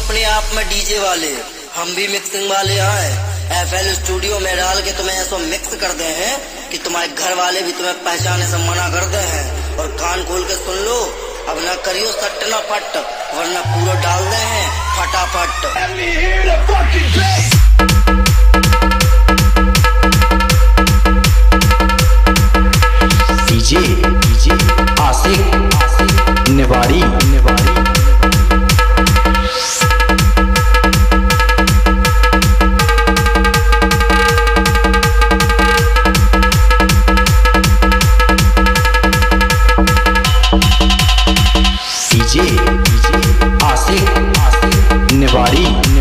अपने आप में डीजे वाले, हम भी मिक्सिंग वाले हैं। FL स्टूडियो में डाल के तुम्हें ऐसा मिक्स कर दे हैं कि तुम्हारे घर वाले भी तुम्हें पहचाने से मना कर दे हैं। और कान खोल के सुन लो, अब ना करियो सट ना फट, वरना पूरा डाल दे हैं फटाफट। डीजे आशिक निवाड़ी डीजे आशिक निवाड़ी।